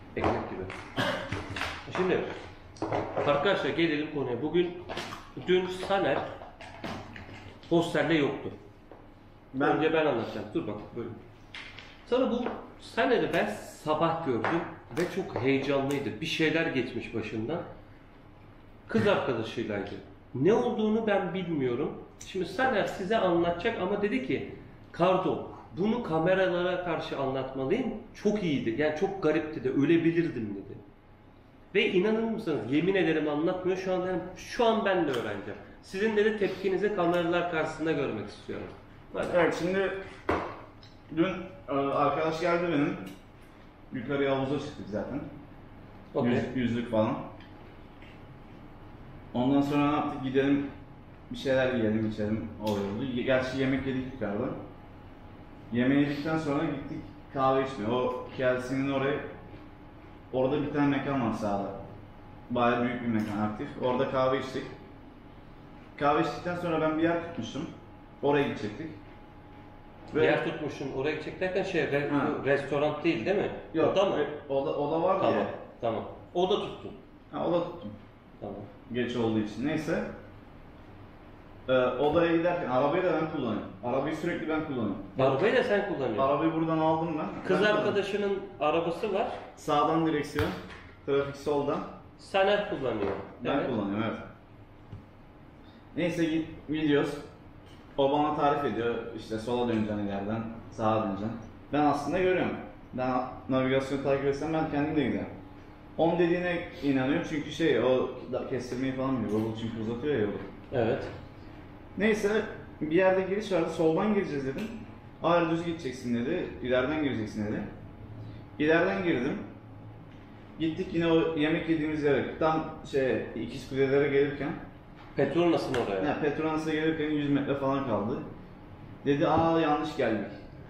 Ekmek gibi. Şimdi arkadaşlar gelelim konuya. Dün Saner hostelde yoktu. Önce ben anlatacağım. Dur bak böyle. Sana bu Saner'i ben sabah gördüm ve çok heyecanlıydı. Bir şeyler geçmiş başından. Kız arkadaşıylaydı. Ne olduğunu ben bilmiyorum. Şimdi Saner size anlatacak ama dedi ki Kardo, bunu kameralara karşı anlatmalıyım. Çok iyiydi. Yani çok garipti de ölebilirdim dedi. Ve inanır mısınız? Yemin ederim anlatmıyor. Şu an ben de öğreneceğim. Sizin de tepkinizi kameralar karşısında görmek istiyorum. Hadi. Evet, şimdi dün arkadaş geldi benim. Yukarıya havuza çıktık zaten. Okay. Yüzlük falan. Ondan sonra ne yaptık? Gidelim bir şeyler yiyelim, içelim oluyordu. Gerçi yemek yedik yukarıda. Yemeği yedikten sonra gittik kahve içmeye. O KLC'nin orada bir tane mekan var sağda. Bayağı büyük bir mekan, aktif. Orada kahve içtik. Kahve içtikten sonra ben bir yer tutmuştum. Oraya gidecektik. Bir yer tutmuşsun, oraya gidecek derken restoran değil mi? Yok, oda mı? Oda var tamam, diye. Tamam. Oda tuttun. Ha, oda tuttum. Tamam. Geç olduğu için. Neyse. Odaya giderken arabayı da ben kullanıyorum. Arabayı sürekli ben kullanıyorum. Arabayı da sen kullanıyorsun. Arabayı buradan aldım ben. Kız ben arkadaşının arabası var. Sağdan direksiyon, trafik soldan. Saner kullanıyor. Ben kullanıyorum, evet. Neyse gidiyoruz. O bana tarif ediyor. İşte sola döneceksin ileriden, sağa döneceksin. Ben aslında görüyorum. Ben navigasyonu takip etsem ben kendim de giderim. Onun dediğine inanıyorum çünkü o kestirmeyi falan biliyor. Google çünkü uzatıyor ya yolu. Evet. Neyse bir yerde giriş vardı. Soldan gireceğiz dedim. Hayır, düz gideceksin dedi. İleriden gireceksin dedi. İleriden girdim. Gittik yine o yemek yediğimiz yere. Tam İkizkule'lere gelirken. Petronas'ın oraya. Yani Petronas'a gelirken 100 metre falan kaldı. Dedi yanlış geldik.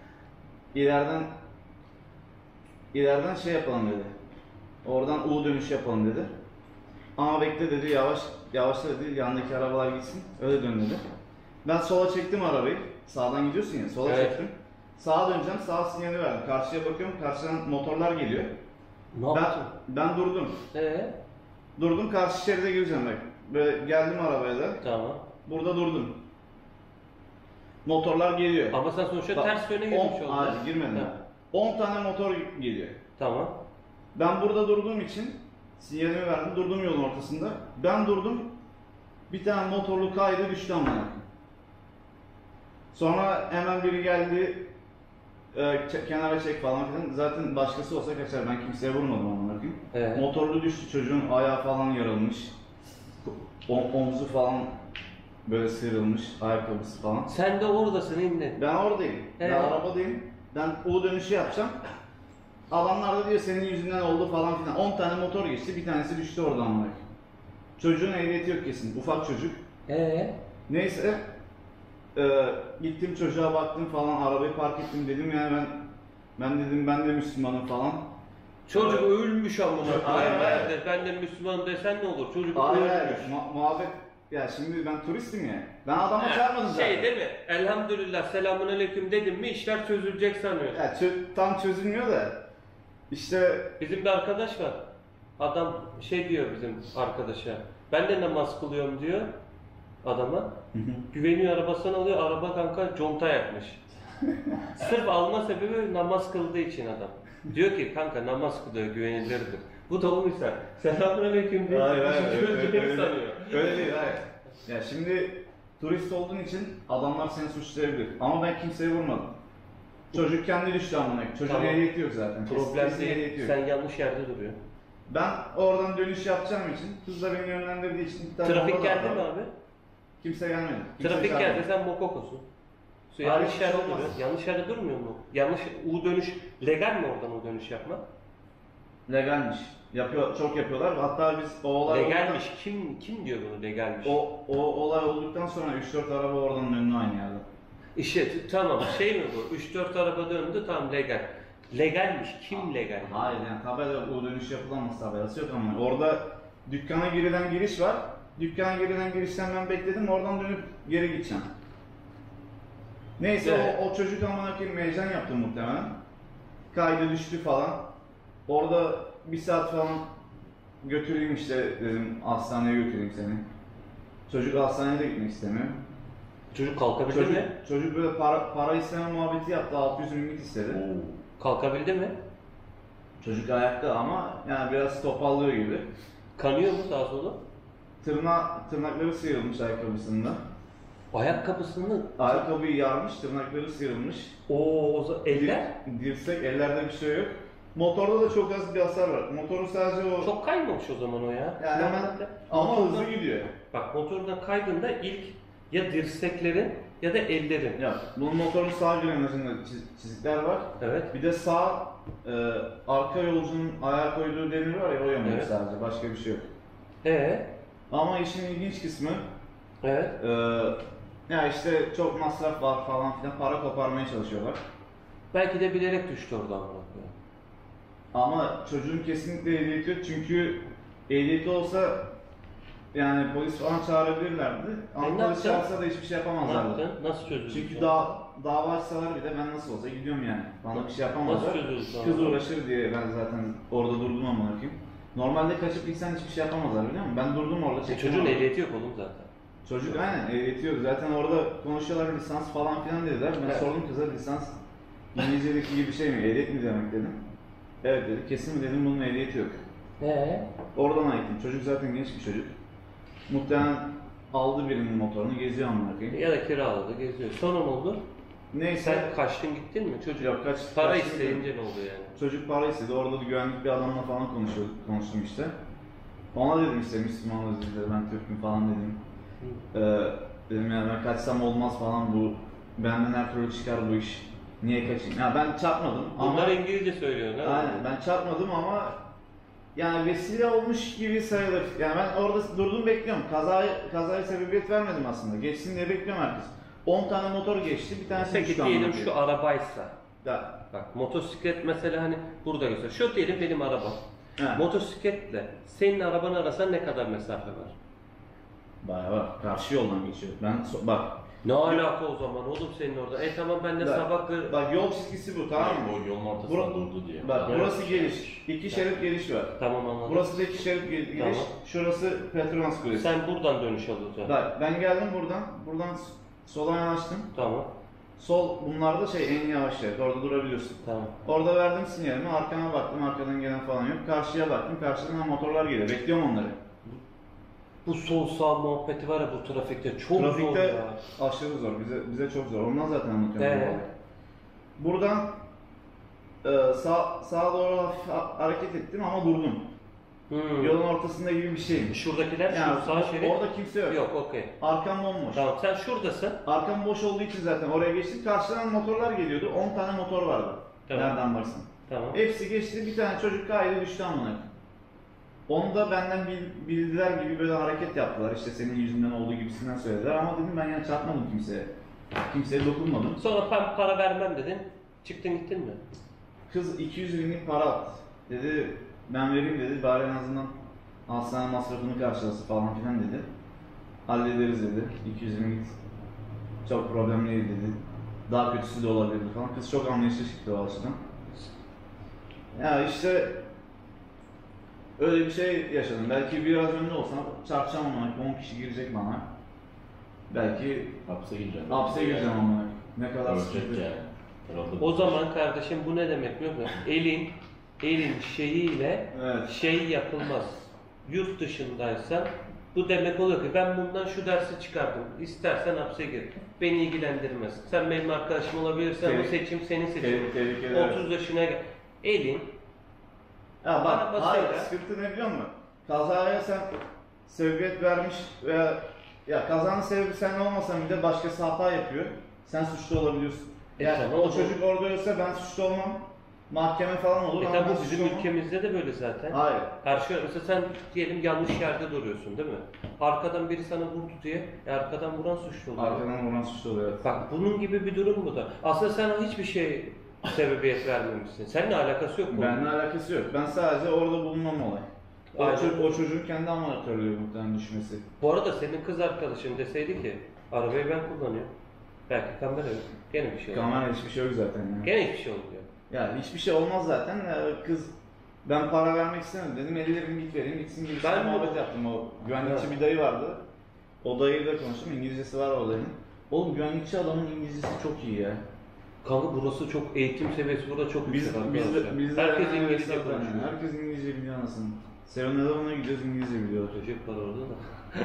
İleriden yapalım dedi. Oradan U dönüş yapalım dedi. Ama bekle dedi, yavaşla dedi, yandaki arabalar gitsin, öyle dön dedi. Ben sola çektim arabayı, sağdan gidiyorsun ya, sola çektim. Sağa döneceğim, sağ sinyali verdim. Karşıya bakıyorum, karşıdan motorlar geliyor. Ne yaptın? Ben durdum. Durdum, karşı şeride gireceğim bak. Böyle geldim arabaya da. Tamam. Burada durdum. Motorlar geliyor. Ama sen sonuçta ters yöne girmiş oldun. Hayır, girmedim. 10 tane motor geliyor. Tamam. Ben burada durduğum için sinyalimi verdim, durdum yolun ortasında. Ben durdum, bir tane motorlu kaydı düştü amına. Sonra hemen biri geldi, kenara çek falan filan. Zaten başkası olsa kaçar, ben kimseye vurmadım amına koyayım. Motorlu düştü, çocuğun ayağı falan yarılmış. Omzu falan böyle sıyrılmış, ayakkabısı falan. Sen de oradasın inle. Ben oradayım, ben arabadayım. Ben U dönüşü yapacağım. Adamlar da diyor senin yüzünden oldu falan filan. 10 tane motor geçti, bir tanesi düştü oradan bak. Çocuğun ehliyeti yok kesin, ufak çocuk. Neyse, gittim çocuğa baktım falan, arabayı park ettim dedim yani ben dedim ben de Müslümanım falan. Çocuk ölmüş amına. Hayır. Ben de Müslümanım desen ne olur? Çocuk ölmüş. Muhabbet. Ya şimdi ben turistim ya. Ben adama çarpmadım zaten. Değil mi? Elhamdülillah selamünaleyküm dedim mi işler çözülecek sanıyor. Ya tam çözülmüyor da. İşte bizim bir arkadaş var. Adam diyor bizim arkadaşa. Ben de namaz kılıyorum diyor adama. Güveniyor arabasını alıyor. Araba kanka conta yakmış. Sırf alma sebebi namaz kıldığı için adam. Diyor ki kanka namaz kılıyor güvenilirdir. Bu da o misal. Selamünaleyküm diye çözülecek sanıyor. Öyle değil, hayır. Ya şimdi turist olduğun için adamlar seni suçlayabilir. Ama ben kimseye vurmadım. Çocuk kendi düştü amına. Çocuğun ehliyeti yok zaten. Problem değil. Sen yanlış yerde duruyorsun. Ben oradan dönüş yapacağım için, kız da beni yönlendirdiği için... Trafik geldi mi abi? Kimse gelmedi. Trafik geldi, sen mokokosun. Yanlış yerde duruyor. Yanlış yerde durmuyor mu? Yanlış U dönüş, legal mi oradan U dönüş yapmak? Legalmiş. Çok yapıyorlar. Hatta biz o olay... Legalmiş. Kim diyor bunu legalmiş? O olay olduktan sonra 3-4 araba oradan döndü aynı yerde. İşte tamam mi bu? 3-4 araba döndü tam legal. Legalmiş. Kim legal? Hayır yani tabela U dönüş yapılamaz tabelası yok ama orada dükkana girilen giriş var. Dükkana girilen girişten ben bekledim, oradan dönüp geri gideceğim. Neyse o çocuk amına koyayım heyecan yaptı muhtemelen. Kaydı düştü falan. Orada bir saat falan götüreyim işte dedim, hastaneye götüreyim seni. Çocuk hastaneye de gitmek istemiyor. Çocuk kalkabildi mi? Çocuk böyle para isteme muhabbeti yaptı, 600 limit istedi. Kalkabildi mi? Çocuk ayakta ama yani biraz topallıyor gibi. Kanıyor mu sağa sola? Tırnakları sıyrılmış ayakkabısında. Ayakkabısını... Ayakkabıyı yarmış, tırnakları sıyrılmış. Eller? Dirsek, ellerde bir şey yok. Motorda da çok az bir hasar var. Motoru sadece o... Çok kaymamış o zaman o ya. Yani hemen ama hızlı gidiyor. Bak motordan kaydığında ilk ya dirseklerin ya da ellerin. Ya bunun motorun sağ grenajında çizikler var. Evet. Bir de sağ arka yolcunun ayağa koyduğu demir var ya, o yanıyor Evet. sadece, başka bir şey yok. Ama işin ilginç kısmı Evet. ya işte çok masraf var falan filan, para koparmaya çalışıyorlar. Belki de bilerek düştü oradan. Ama çocuğun kesinlikle ehliyeti yok, çünkü ehliyeti olsa yani polis falan çağırabilirlerdi. Ama ne polis yapacaksın? çağırsa da hiçbir şey Ne yapamazlardı. yaptın? Nasıl çözüldü? Çünkü dava açsalar bile ben nasıl olsa gidiyorum yani. Bana bir şey yapamazlar. Nasıl çözüldü? Kız uğraşır diye ben zaten orada durdum ama bakayım. Normalde kaçıp gitsen hiçbir şey yapamazlar, biliyor musun? Ben durdum orada, çektim. Çocuğun orada. ehliyeti yok oğlum zaten. Çocuk aynen ehliyeti yok. Zaten orada konuşuyorlar, lisans falan filan dediler. Ben Evet. sordum kıza, lisans İngilizce'deki gibi bir şey mi? Ehliyet mi demek dedim. Evet dedi. Kesin mi dedim, bunun ehliyeti yok. Oradan ayıktım. Çocuk zaten genç bir çocuk. Muhtemelen aldı birinin motorunu, geziyor amına koyayım. Ya da kiraladı, geziyor. Sonra ne oldu? Neyse. Sen kaçtın gittin mi? Çocuk Yok, para kaçtım isteyince ne oldu yani? Çocuk para istedi. Orada da güvenlik bir adamla falan konuştum işte. Ona dedim işte Müslümanız biz de, ben Türk'üm falan dedim. Dedim yani ben kaçsam olmaz falan, bu benden her türlü çıkar bu iş. Niye kaçayım? Ya ben çarpmadım ama... Bunlar İngilizce söylüyor değil mi? Aynen, ben çarpmadım ama yani vesile olmuş gibi sayılır. Yani ben orada durdum, bekliyorum. Kazaya sebebiyet vermedim aslında. Geçsin diye bekliyorum herkes. 10 tane motor geçti, bir tanesi Peki düştü diyelim amına şu koyayım. arabaysa. Ya, Bak motosiklet mesela hani burada göster. Şu diyelim benim arabam. he. Motosikletle senin araban arasında ne kadar mesafe var? Bayağı var. Karşı yoldan geçiyor. Bak. Ne alaka o zaman oğlum senin orada? Tamam ben de Bak, sabahları... Bak yol çizgisi bu, tamam mı? O yolun ortasında durdu diye. Bak Evet. burası geliş. 2 şerit geliş var. Tamam anladım. Burası da 2 şerit geliş. Tamam. Şurası Petronas Kulesi. Sen buradan dönüş alacaksın. Bak ben geldim buradan. Buradan sola yanaştım. Tamam. Sol bunlarda en yavaş şerit. Orada durabiliyorsun. Tamam. Orada verdim sinyalimi. Arkama baktım. Arkadan gelen falan yok. Karşıya baktım. Karşıdan motorlar geliyor. Bekliyorum onları. Bu sol sağ muhabbeti var ya bu trafikte çok zor Trafikte ya. aşırı zor. Bize çok zor. Ondan zaten anlatıyorum. Evet. Buradan sağa doğru hafif hareket ettim ama durdum. Yolun ortasında gibi bir şeyim. Şuradakiler Yani şu sağ şerit. orada kimse yok. Yok okey. Arkam bomboş. Tamam sen şuradasın. Arkam boş olduğu için zaten oraya geçtik. Karşıdan motorlar geliyordu. 10 tane motor vardı. Tamam. Nereden baksan. Tamam. Hepsi geçti. Bir tane çocuk kaydı düştü amına. Onu da benden bildiler gibi böyle hareket yaptılar. İşte senin yüzünden olduğu gibisinden söylediler. Ama dedim ben yani çarpmadım kimseye. Kimseye dokunmadım. Sonra ben para vermem dedin. Çıktın gittin mi? Kız 200 binlik para attı. Dedi ben vereyim dedi. Bari en azından hastane masrafını karşılasın falan filan dedi. Hallederiz dedi. 200 binlik çok problem değil dedi. Daha kötüsü de olabilirdi falan. Kız çok anlayışlı çıktı o açıdan. Ya işte öyle bir şey yaşadım. Belki biraz önde olsam çarpacağım ama 10 kişi girecek bana. Belki Hapse gireceksin. hapse gireceğim ama ne kadar Ölecek sıkıntı. yani. Herhalde O zaman kardeşim bu ne demek biliyor musun? Elin şeyiyle Evet. şey yapılmaz. Yurt dışındaysan bu demek oluyor ki ben bundan şu dersi çıkardım. İstersen hapse gir. Beni ilgilendirmez. Sen benim arkadaşım olabilirsen bu seçim senin seçimin. Tehlikeli. 30 yaşına gel. Elin Ya bak, Arabasıyla- hayır, sıkıntı ne biliyor musun? Kazaya sen sebebiyet vermiş veya ya kazanın sebebi sen olmasan bile başkası hata yapıyor. Sen suçlu olabiliyorsun. Yani tamam, o çocuk orada ölse ben suçlu olmam. Mahkeme falan olur ama tabi ben bu suçlu bizim olmam. ülkemizde de böyle zaten. Hayır. Karşı mesela sen diyelim yanlış yerde duruyorsun değil mi? Arkadan biri sana vurdu diye arkadan vuran suçlu oluyor. Arkadan vuran suçlu oluyor. Evet. Bak bunun gibi bir durum bu da. Aslında sen hiçbir şey sebebiyet vermemişsin. Seninle alakası yok bu. Benimle alakası yok. Ben sadece orada bulunmam olay. Aynen. O çocuğun kendi amatörlüğü muhtemelen düşmesi. Bu arada senin kız arkadaşın deseydi ki arabayı ben kullanıyorum. Belki kamera yok. Gene bir şey olur. Kamera hiçbir şey yok zaten ya. Gene hiçbir şey oluyor. Ya hiçbir şey olmaz zaten. Kız Ben para vermek istemedim. Dedim 50 lira git vereyim gitsin gibi Ben de- muhabbet yaptım. O güvenlikçi bir dayı vardı. O dayıyla konuştum. İngilizcesi var o dayının. Oğlum güvenlikçi adamın İngilizcesi çok iyi ya. Kanka burası çok eğitim seviyesi burada çok Biz yüksek. biz arkadaşlar. de biz de Herkes yani İngilizce hesaplar yani. konuşuyor. Herkes İngilizce biliyor anasını. Serenada'na gidiyoruz İngilizce biliyor. Çocuk var orada da.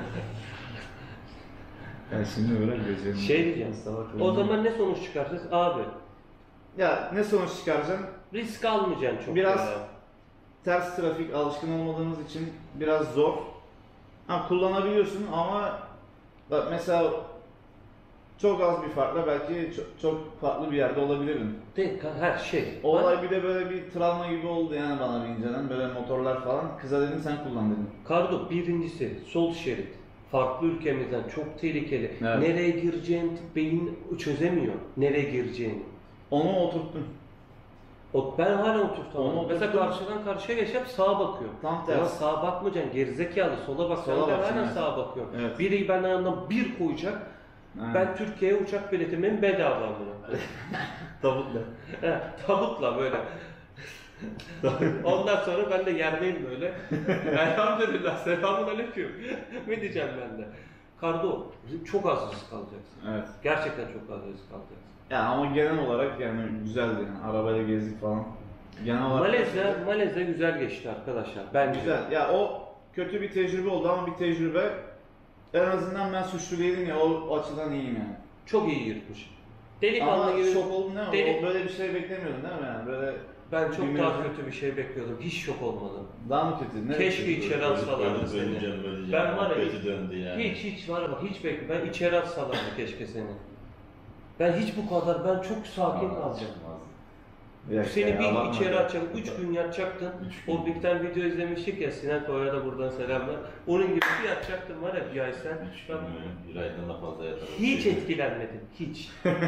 Yani şimdi öyle gözlerim. Şey diyeceğim. O zaman ne sonuç çıkaracağız? Abi Ya ne sonuç çıkaracağım? risk almayacaksın çok. Biraz ya. ters trafik alışkın olmadığımız için biraz zor. Ha kullanabiliyorsun ama bak mesela çok az bir farkla belki çok farklı bir yerde olabilirim. Her şey. Olay bir de böyle bir travma gibi oldu yani bana bir inceden böyle motorlar falan. Kıza dedim sen kullan dedim. Kardo birincisi sol şerit. Farklı ülkemizden çok tehlikeli. Evet. Nereye gireceğini beyin çözemiyor. Nereye gireceğini. Onu oturttum. Ben hala oturtamam. Onu Mesela oturttum. karşıdan karşıya geçip sağa bakıyorum. Tam Ya tersi. sağa bakmayacaksın gerizekalı. Sola bakacaksın. Sola Ben bakacaksın, hala evet. sağa bakıyorum. Evet. Biri ben yanından bir koyacak. Aynen. Ben Türkiye'ye uçak biletimin bedava bunu. Tabutla. Tabutla böyle. Ondan sonra ben de yerdeyim böyle. Elhamdülillah, selamun aleyküm. Ne diyeceğim ben de? Kardo, çok az risk alacaksın. Evet. Gerçekten çok az risk alacaksın. Ya ama genel olarak yani güzeldi yani arabayla gezdik falan. Genel olarak Malezya güzel geçti arkadaşlar. Bence. güzel. Ya o kötü bir tecrübe oldu ama bir tecrübe. En azından ben suçlu değilim ya o açıdan iyiyim yani. Çok iyi yırtmış. Delikanlı Ama gibi. şok oldum değil mi? Deli- O böyle bir şey beklemiyordun değil mi yani? Böyle Ben çok Bilmiyorum. daha kötü bir şey bekliyordum. Hiç şok olmadım. daha mı kötü? Ne Keşke kötü? içeri alsalardı seni. Böleceğim. Ben var ya, Kötü döndü yani. Hiç var ama hiç bekliyorum. Ben içeri atsalardı keşke seni. Ben hiç bu kadar, ben çok sakin kalacağım. Bir dakika Seni ya, bir abartma içeri ya. atacaktım, 3 gün yatacaktın. Üç gün. O bir tane video izlemiştik ya, Sinan Koya'ya da buradan selamlar. Onun gibi bir yatacaktın var ya bir ay sen. 3 gün mü? Bir aydan da fazla yatarım. Hiç etkilenmedin, hiç.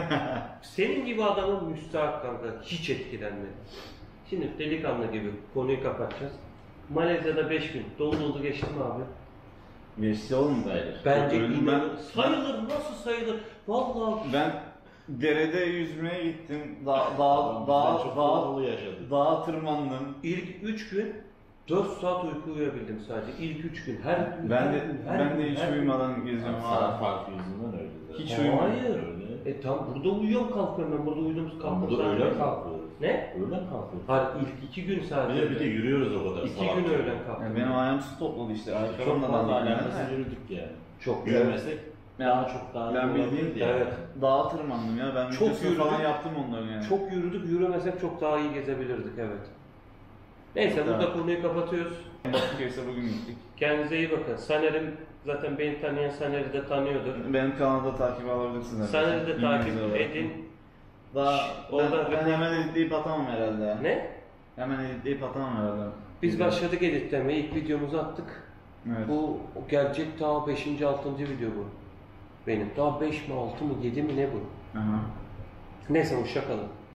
Senin gibi adamın müstahak kanka, hiç etkilenmedin. Şimdi delikanlı gibi konuyu kapatacağız. Malezya'da 5 gün, dolu geçti mi abi? Geçti oğlum. Sayılır. Bence Öldüm inanılmaz. Sayılır, nasıl sayılır? Vallahi Ben derede yüzmeye gittim. Bizden çok fazla yaşadık. Dağa tırmandım. ilk 3 gün 4 saat uyku uyuyabildim sadece. İlk 3 gün, her gün. Ben her de gün, her ben gün, de hiç her gün. uyumadan geziyorum Saat ha. farkı yüzünden öyle. Hiç zaten. uyumadım. Hayır. Öyle. Tam burada uyuyorum kalkıyorum ben. Burada uyudum kalktım. Burada sadece. öğlen kalkıyoruz. Ne? Öğlen kalkıyoruz. Hayır ilk 2 gün sadece. Bir de yürüyoruz o kadar. 2 salak gün gibi. öğlen kalktım. Yani benim ayağım su topladı işte. Çok Ayakkabımla fazla da alakasız yürüdük yani. Çok Yürümesek Ya, daha çok daha ben iyi bildiğin- olabilirdi yani. Evet. dağa tırmandım ya. Ben Çok videosunu falan yürüdük. yaptım onların yani. Çok yürüdük, yürümesek çok daha iyi gezebilirdik evet. Neyse Evet. burada konuyu kapatıyoruz. Bakırköy'se bugün gittik. Kendinize iyi bakın. Saner'im zaten beni tanıyan Saner'i de tanıyordur. Benim kanalda takip alabilirsiniz. Saner'i de İngilizce takip olarak. edin. Daha Orada- ben hemen editleyip atamam herhalde ya. Ne? Hemen editleyip atamam herhalde. Biz başladık editlemeye, ilk videomuzu attık. Evet. Bu gelecek daha 5. 6. video bu. Benim. Daha 5 mi 6 mı 7 mi ne bu? Aha. Neyse hoşça kalın.